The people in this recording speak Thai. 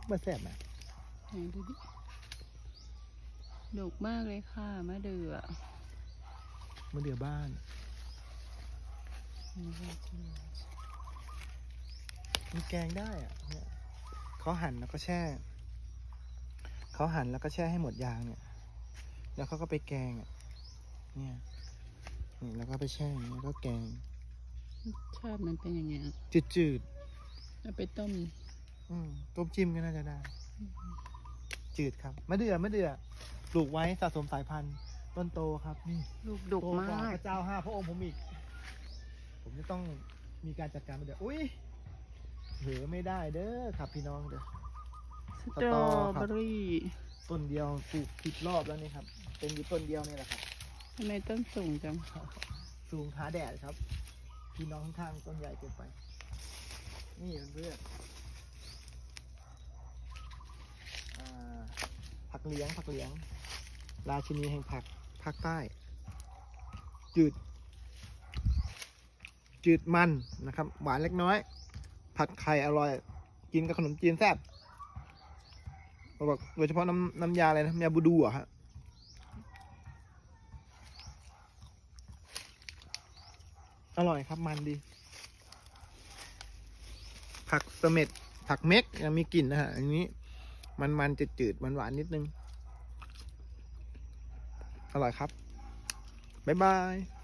มาแซ่บนะไหนดูดิดกมากเลยค่ะมะเดื่อบ้านมันแกงได้อะเนี่ยเขาหั่นแล้วก็แช่ให้หมดยางเนี่ยแล้วเขาก็ไปแกงเนี่ยนี่แล้วก็ไปแช่แล้วก็แกงชาติมันเป็นยังไงจืดเอาไปต้มจิ้มก็น่าจะได้จืดครับมะเดื่อปลูกไว้สะสมสายพันธุ์ต้นโตครับนี่ลูกดกมากพระเจ้า5 พระองค์ผมอีกผมจะต้องมีการจัดการมะเดื่ออุ้ยเหลือไม่ได้เด้อครับพี่น้องเด้อสตรอเบอรี่ต้นเดียวปลูก10 รอบแล้วนี่ครับเป็นอยู่ต้นเดียวนี่แหละครับทำไมต้นสูงจังสูงท้าแดดครับพี่น้องข้างๆต้นใหญ่เกินไปนี่เพื่อนผักเหลียงราชินีแห่งผักภาคใต้จืดมันนะครับหวานเล็กน้อยผัดไข่อร่อยกินกับขนมจีนแซ่บบอกโดยเฉพาะน้ำยาอะไรนะน้ำยาบูดูอ่ะฮะอร่อยครับมันดีผักเสม็ดผักเม็กยังมีกลิ่นนะฮะอันนี้มันจืดหวานนิดนึงอร่อยครับบ๊ายบาย